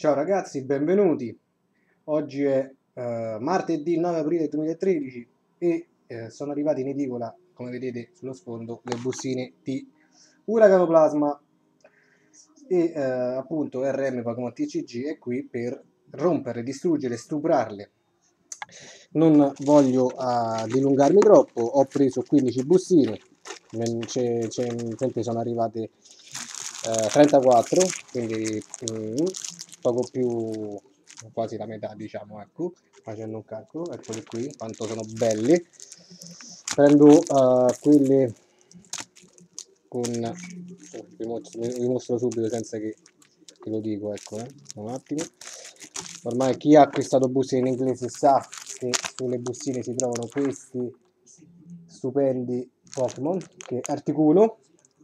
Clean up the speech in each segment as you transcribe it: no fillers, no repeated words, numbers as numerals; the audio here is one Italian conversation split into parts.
Ciao ragazzi, benvenuti. Oggi è martedì 9 aprile 2013 e sono arrivati in edicola, come vedete sullo sfondo, le bustine di Uragano Plasma e appunto RM Pokémon TCG è qui per rompere, distruggere, stuprarle. Non voglio dilungarmi troppo, ho preso 15 bustine, sempre sono arrivate 34, quindi poco più, quasi la metà, diciamo, ecco, facendo un calcolo, eccoli qui, quanto sono belli. Prendo quelle con, vi mostro subito senza che lo dico, ecco, un attimo. Ormai chi ha acquistato bustine in inglese sa che sulle bustine si trovano questi stupendi Pokémon, che Articuno,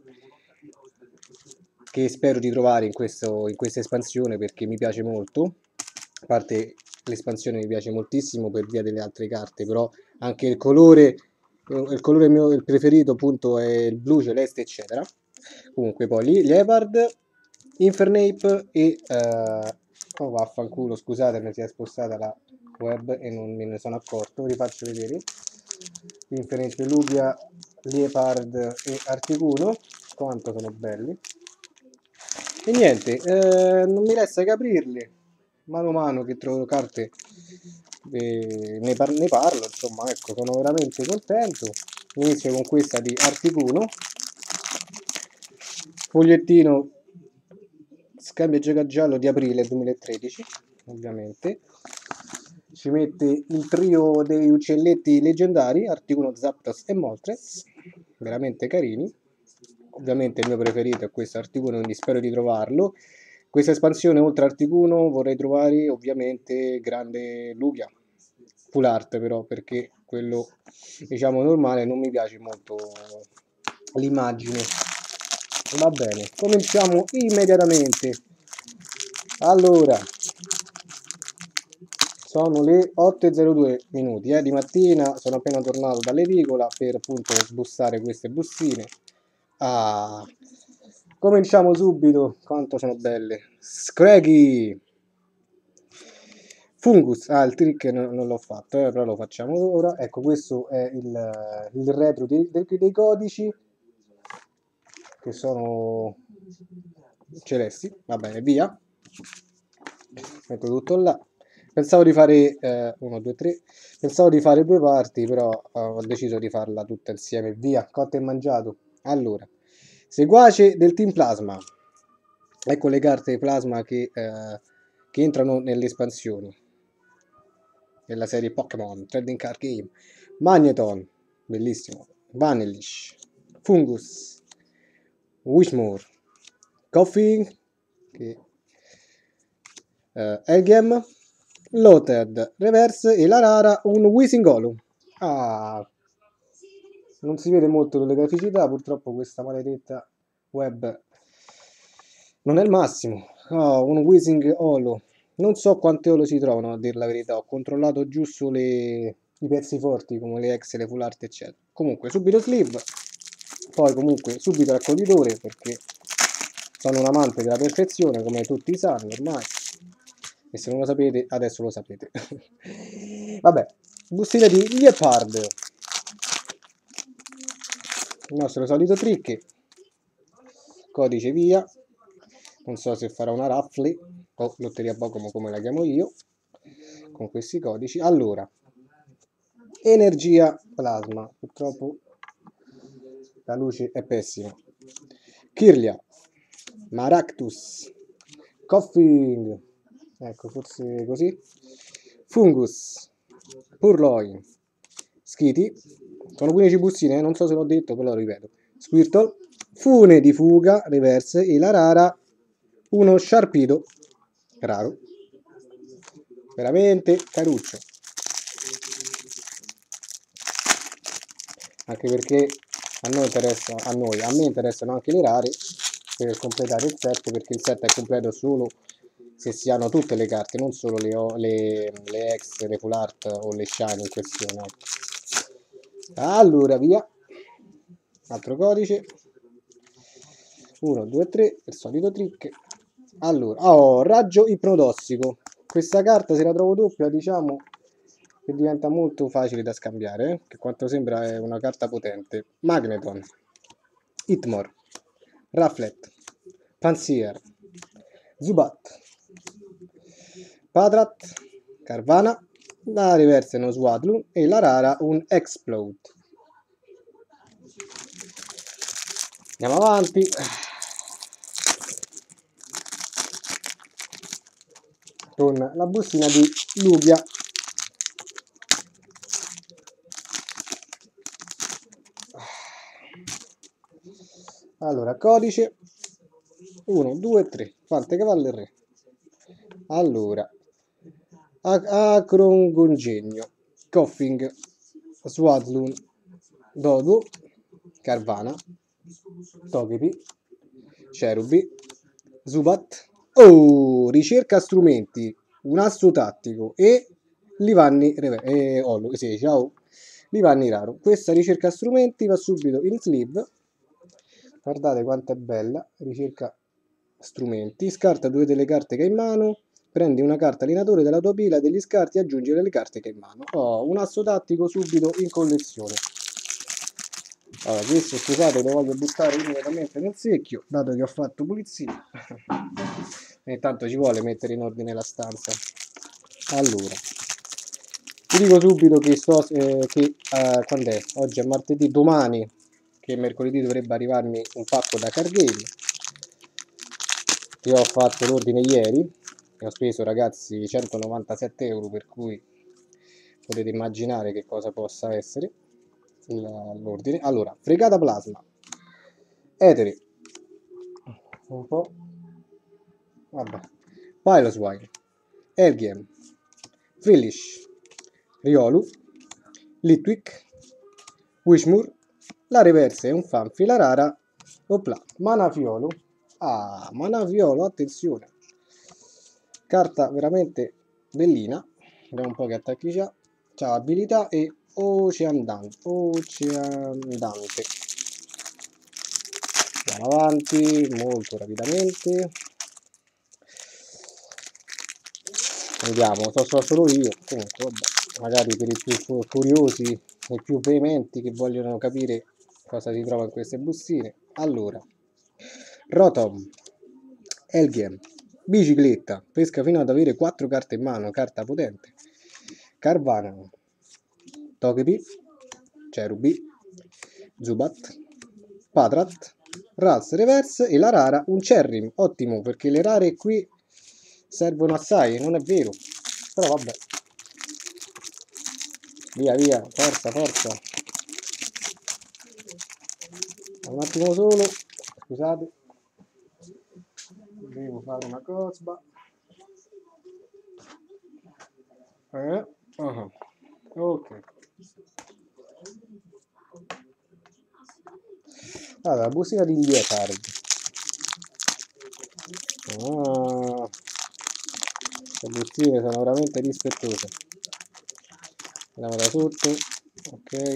che spero di trovare in questa espansione perché mi piace molto. A parte l'espansione mi piace moltissimo per via delle altre carte, però anche il colore mio il preferito appunto è il blu celeste eccetera. Comunque poi lì Leopard, Infernape e oh vaffanculo, scusate, mi si è spostata la web e non me ne sono accorto, vi faccio vedere. Infernape, Lugia, Leopard e Articuno, quanto sono belli. E niente, non mi resta che aprirli. Mano a mano che trovo carte ne parlo, insomma, ecco, sono veramente contento. Inizio con questa di Articuno. Fogliettino scambio gioca giallo di aprile 2013, ovviamente. Ci mette il trio degli uccelletti leggendari, Articuno, Zapdos e Moltres, veramente carini. Ovviamente il mio preferito è questo Articuno, quindi spero di trovarlo. Questa espansione oltre Articuno vorrei trovare ovviamente Grande Lugia, full art però, perché quello diciamo normale non mi piace molto l'immagine. Va bene, cominciamo immediatamente. Allora, sono le 8:02 minuti di mattina, sono appena tornato dall'edicola per appunto sbussare queste bustine. Ah, cominciamo subito, quanto sono belle. Scraggy! Fungus, il trick non l'ho fatto, però lo facciamo ora. Ecco, questo è il retro dei codici, che sono celesti. Va bene, via. Metto tutto là. Pensavo di fare 1, 2, 3. Pensavo di fare due parti, però ho deciso di farla tutta insieme. Via, cotto e mangiato. Allora, seguace del Team Plasma. Ecco le carte Plasma che entrano nelle espansioni della serie Pokémon Trading Card Game. Magneton, bellissimo. Vanillish, Fungus, Wishmore, Koffing, che Elgem, Loted, Reverse e la rara un Wishingolu. Ah, non si vede molto le graficità, purtroppo questa maledetta web non è il massimo. Oh, un Wishing Holo. Non so quante olo si trovano, a dir la verità. Ho controllato giusto i pezzi forti come le ex, le full art, eccetera. Comunque, subito sleeve. Poi, comunque, subito raccoglitore perché sono un amante della perfezione, come tutti sanno ormai. E se non lo sapete, adesso lo sapete. Vabbè, bustina di Leopard. Il nostro solito trick. Codice via. Non so se farà una raffle o lotteria Pokémon come la chiamo io con questi codici. Allora, energia plasma, purtroppo la luce è pessima. Kirlia, Maractus, Koffing, ecco forse così, Fungus, Purloin, Skitty, sono 15 bustine, non so se l'ho detto, però lo ripeto. Squirtle, Fune di fuga, reverse e la rara uno Sharpedo raro, veramente caruccio, anche perché a me interessano anche le rare per completare il set, perché il set è completo solo se si hanno tutte le carte, non solo le ex, le full art o le shiny in questione. Allora via, altro codice, 1, 2, 3, il solito trick. Allora, oh, raggio ipnotossico. Questa carta se la trovo doppia, diciamo che diventa molto facile da scambiare, che quanto sembra è una carta potente. Magneton, Hitmore, Rafflet, Pansier, Zubat, Patrat, Carvana, la reversa è uno Swadloon e la rara un Explode. Andiamo avanti. Con la bustina di Lugia. Allora, codice 1, 2, 3. Quante cavalli re? Allora, Acrongongegno, Koffing, Swadloon, Dodo, Carvana, Togepi, Cherubi, Zubat. Oh, ricerca strumenti, un asso tattico e Livanni sì, ciao. Livanni raro. Questa ricerca strumenti va subito in sleeve. Guardate quanto è bella. Ricerca strumenti. Scarta due delle carte che hai in mano. Prendi una carta allenatore della tua pila degli scarti e aggiungi le carte che hai in mano. Oh, un asso tattico subito in collezione. Allora, questo scusate lo voglio buttare immediatamente nel secchio, dato che ho fatto pulizia. E intanto ci vuole mettere in ordine la stanza. Allora, ti dico subito che quando è? Oggi è martedì, domani, che mercoledì dovrebbe arrivarmi un pacco da Card Game. Io ho fatto l'ordine ieri e ho speso, ragazzi, 197 euro, per cui potete immaginare che cosa possa essere l'ordine. Allora, fregata plasma, etere, un po', vabbè, Piloswine, Elgiem, Frillish, Riolu, Litwick, Wishmur, la reversa è un Fanfi, la rara, opla, Manafiolo. Ah, Manafiolo, attenzione. Carta veramente bellina. Vediamo un po' che attacchi c'ha. C'ha abilità e Oceandante. Andiamo avanti molto rapidamente. Andiamo, so solo io. Comunque, vabbè, magari per i più curiosi e più veementi che vogliono capire cosa si trova in queste bustine. Allora, Rotom, Elgiem, bicicletta, pesca fino ad avere 4 carte in mano, carta potente. Carvana, Togepi, Cherubi, Zubat, Patrat, Rals Reverse e la rara un Cherrim. Ottimo, perché le rare qui servono assai, non è vero. Però vabbè. Via, via, forza, forza. Un attimo solo, scusate. Devo fare una cosa. Ok. Allora, la bustina di India Card. Ah, le bustine sono veramente rispettose. Andiamo da sotto. Ok.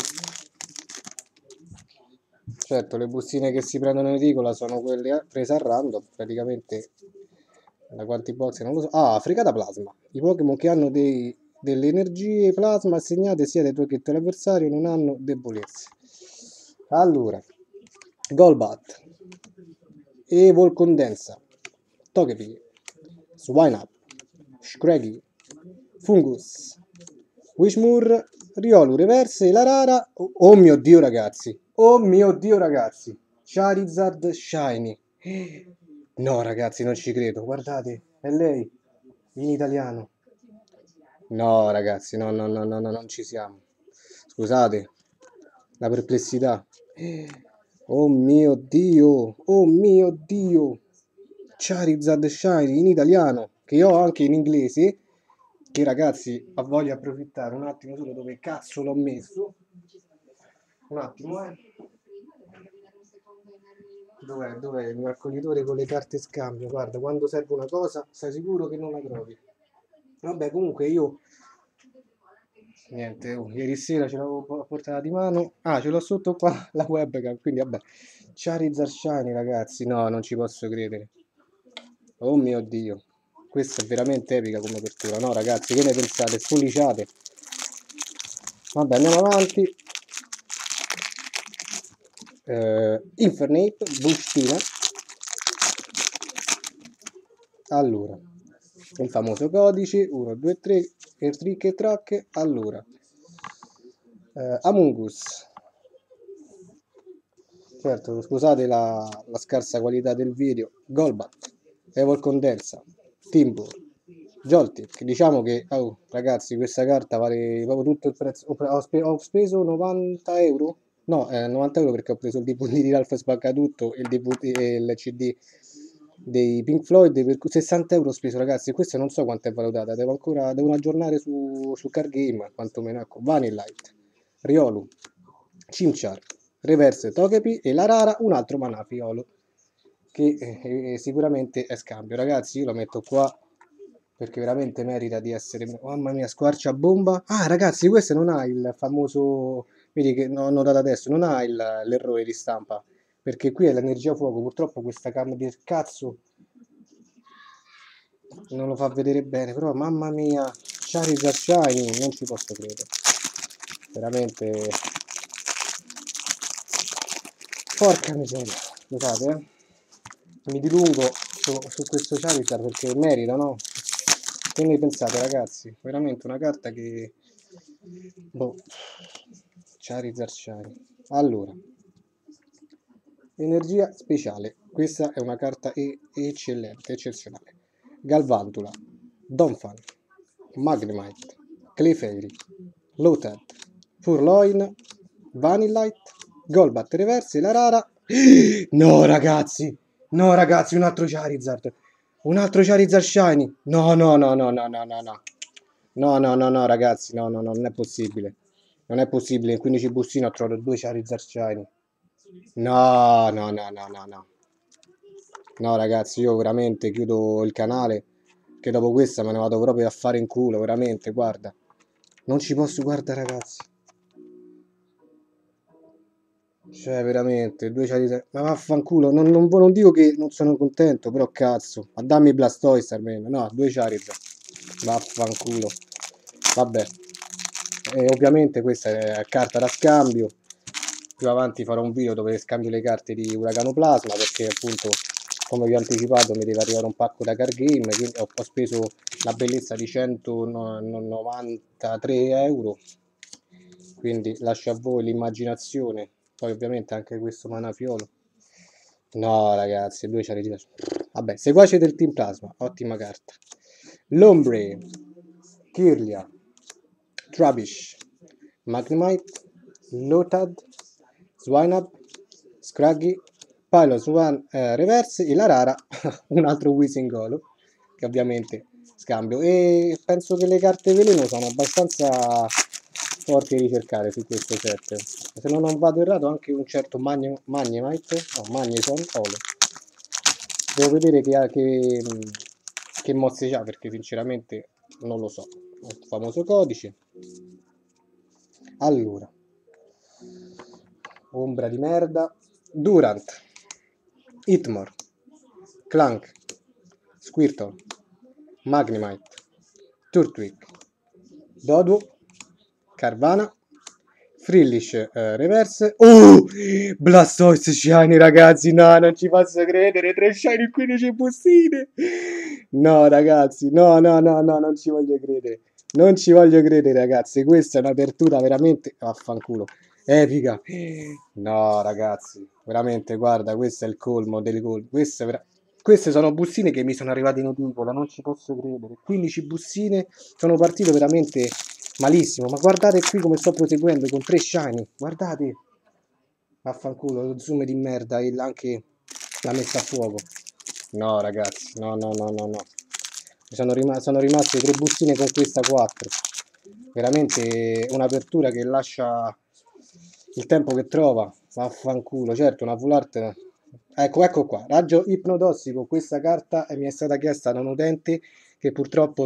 Certo, le bustine che si prendono in edicola sono quelle prese a random, praticamente da quanti box non lo so. Ah, fregata plasma. I Pokémon che hanno delle energie plasma assegnate sia dai tuoi che dall'avversario non hanno debolezze. Allora, Golbat, Evolcondensa, Togepi, Swinub, Scraggy, Fungus, Wishmur, Riolu Reverse e la rara. Oh mio Dio, ragazzi! Oh mio Dio, ragazzi! Charizard Shiny. No, ragazzi, non ci credo. Guardate, è lei in italiano. No, ragazzi, no, no, no, no, no, non ci siamo. Scusate, la perplessità. Oh mio Dio, oh mio Dio. Charizard Shiny in italiano, che io ho anche in inglese, che ragazzi voglio approfittare un attimo solo dove cazzo l'ho messo. Un attimo, Dov'è il mio raccoglitore con le carte scambio? Guarda, quando serve una cosa, sei sicuro che non la trovi. Vabbè, comunque io niente, ieri sera ce l'avevo portata di mano. Ah, ce l'ho sotto qua la webcam, quindi vabbè. Charizard Shiny, ragazzi, no, non ci posso credere. Oh mio Dio, questa è veramente epica come apertura, no ragazzi, che ne pensate? Spolliciate. Vabbè, andiamo avanti. Infernape, bustina. Allora, il famoso codice 1, 2, 3, il trick e track. Allora, Among Us. Certo, scusate la scarsa qualità del video. Golbat, Evil Condensa, Timbo, Joltik. Diciamo che, oh, ragazzi, questa carta vale proprio tutto il prezzo. Ho speso 90 euro? No, 90 euro perché ho preso il DVD di Ralph Spaccatutto e il DVD e il CD dei Pink Floyd per 60 euro ho speso, ragazzi. E questa non so quanto è valutata. Devo aggiornare su Card Game, quantomeno. Ecco, Vanillite, Riolu, Chimchar, Reverse Togepi e la rara un altro Manafiolo che sicuramente è scambio. Ragazzi, io lo metto qua perché veramente merita di essere... Mamma mia, squarcia bomba. Ah, ragazzi, questo non ha il famoso... Vedi che ho notato adesso, non ha l'errore di stampa, perché qui è l'energia fuoco. Purtroppo questa cam del cazzo non lo fa vedere bene, però mamma mia, Charizard Shiny, non ci posso credere. Veramente... Porca miseria, scusate, mi dilungo su questo Charizard perché merita, no? Che ne pensate, ragazzi? Veramente una carta che... Boh. Charizard Shiny. Allora, energia speciale. Questa è una carta eccellente, eccezionale. Galvantula, Donphan, Magnemite, Clefairy, Lotad, Purloin, Vanillite, Golbat Reverse e la rara. No ragazzi, no ragazzi, un altro Charizard. Un altro Charizard Shiny. No, no, no, no, no, no, no, no. No, no, no, no, ragazzi, no, no, no, non è possibile. Non è possibile, in 15 bustine ho trovato 2 Charizard Shiny. No, no, no, no, no, no. No, ragazzi, io veramente chiudo il canale, che dopo questa me ne vado proprio a fare in culo, veramente, guarda. Non ci posso, guarda, ragazzi. Cioè, veramente, 2 Charizard... Ma vaffanculo, non dico che non sono contento, però cazzo. Ma dammi Blastoise almeno. No, 2 Charizard. Vaffanculo. Vabbè. E ovviamente questa è carta da scambio. Più avanti farò un video dove scambio le carte di Uragano Plasma, perché appunto, come vi ho anticipato, mi deve arrivare un pacco da card game, quindi ho speso la bellezza di 193 euro. Quindi lascio a voi l'immaginazione. Poi ovviamente anche questo Manafiolo. No ragazzi, 2 Charizard. Vabbè, seguace del Team Plasma, ottima carta. Lombre, Kirlia, Trubbish, Magnemite, Lotad, Swinub, Scraggy, Pilot One Reverse e la rara un altro Wishingolo che ovviamente scambio. E penso che le carte veleno sono abbastanza forti da ricercare su questo set. Se non vado errato anche un certo Magnemite, no, Magneson Olo. Devo vedere che mosse c'ha perché sinceramente non lo so. Il famoso codice. Allora, ombra di merda, Durant, Hitmore, Clank, Squirtle, Magnemite, Turtwig, Doduo, Carvana, Frillish Reverse. Blastoise Shiny, ragazzi. No, non ci posso credere. 3 Shiny, 15 bustine. No, ragazzi. No, no, no, no, non ci voglio credere. Non ci voglio credere, ragazzi. Questa è un'apertura veramente... Vaffanculo. Epica. No, ragazzi. Veramente, guarda, questo è il colmo del gol. Queste sono bustine che mi sono arrivate in edicola, non ci posso credere. 15 bustine, sono partito veramente malissimo. Ma guardate qui come sto proseguendo con 3 shiny. Guardate. Vaffanculo, lo zoom di merda e anche la messa a fuoco. No, ragazzi, no, no, no, no, no. Sono rimaste 3 bustine con questa 4. Veramente un'apertura che lascia il tempo che trova. Vaffanculo, certo, una full art. Ecco qua, raggio ipnotossico. Questa carta mi è stata chiesta da un utente che purtroppo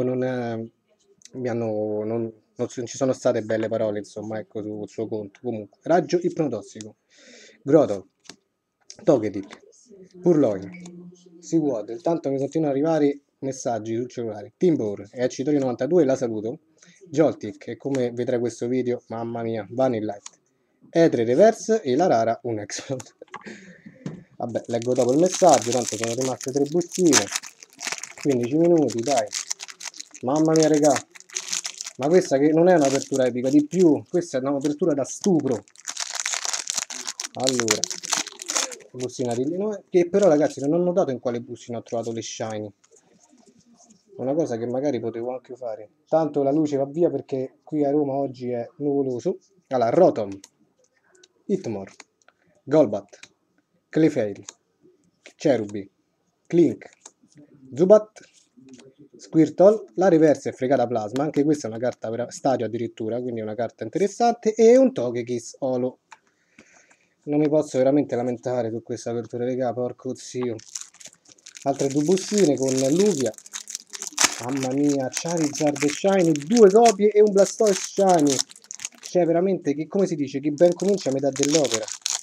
non ci sono state belle parole, insomma, ecco, sul suo conto. Comunque, raggio ipnotossico. Grotto, Togetic, Purloin, si vuole. Intanto mi continuano ad arrivare messaggi sul cellulare. Timbor e Acitori 92, la saluto. Joltik, e come vedrai questo video, mamma mia, Vanilla Light. Etre Reverse e la rara un Explode. Vabbè, leggo dopo il messaggio, tanto sono rimaste 3 bustine. 15 minuti, dai. Mamma mia, regà. Ma questa che non è un'apertura epica, di più. Questa è un'apertura da stupro. Allora, bustina di Illinois, che però ragazzi non ho notato in quale bustina ho trovato le shiny. Una cosa che magari potevo anche fare. Tanto la luce va via perché qui a Roma oggi è nuvoloso. Allora, Rotom, Hitmore, Golbat, Clefairy, Cherubi, Clink, Zubat, Squirtle, la reversa è fregata plasma, anche questa è una carta per stadio addirittura, quindi è una carta interessante, e un Togekiss Holo. Non mi posso veramente lamentare su questa apertura, raga, porco zio. Altre 2 bustine con Luvia. Mamma mia, Charizard Shiny, 2 copie e un Blastoise Shiny. Cioè, veramente, che, come si dice, chi ben comincia a metà dell'opera.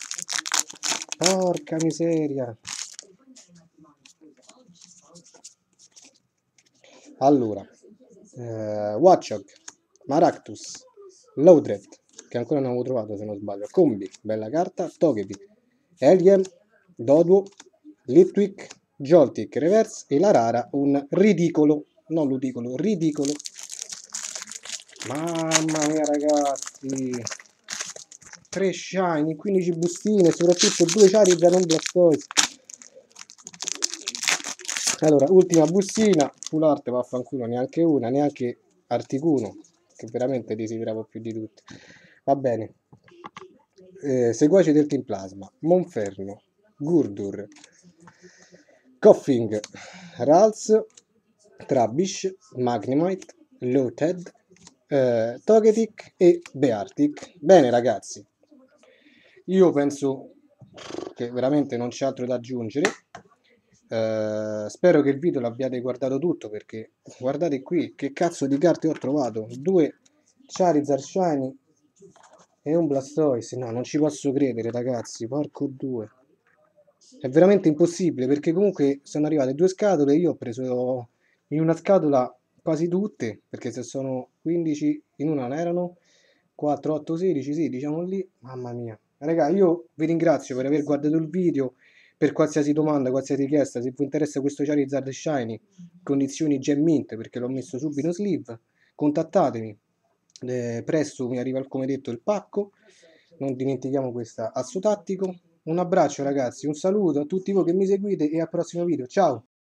Porca miseria. Allora, Watchog, Maractus, Loudred, che ancora non avevo trovato se non sbaglio, Combi, bella carta, Togepi, Heliem, Doduo, Litwick, Joltik Reverse e la rara un ridicolo, non ludicolo, ridicolo. Mamma mia ragazzi, 3 shiny, 15 bustine, soprattutto 2 Charizard non Blastoise. Allora, ultima bustina, full art, vaffanculo, neanche una, neanche Articuno, che veramente desideravo più di tutti. Va bene. Seguaci del Team Plasma, Monferno, Gurdur, Koffing, Rals, Trubbish, Magnemite, Loaded, Togetic e Beartic. Bene ragazzi, io penso che veramente non c'è altro da aggiungere. Spero che il video l'abbiate guardato tutto, perché guardate qui che cazzo di carte ho trovato. 2 Charizard Shiny e un Blastoise. No, non ci posso credere ragazzi, porco 2. È veramente impossibile, perché comunque sono arrivate 2 scatole, io ho preso in una scatola quasi tutte, perché se sono 15 in una non erano 4, 8, 16, sì, diciamo lì. Mamma mia. Raga, io vi ringrazio per aver guardato il video. Per qualsiasi domanda, qualsiasi richiesta, se vi interessa questo Charizard Shiny, condizioni Gem Mint, perché l'ho messo subito in sleeve, contattatemi. Presto mi arriva, come detto, il pacco. Non dimentichiamo questa Asso Tattico. Un abbraccio ragazzi, un saluto a tutti voi che mi seguite e al prossimo video. Ciao!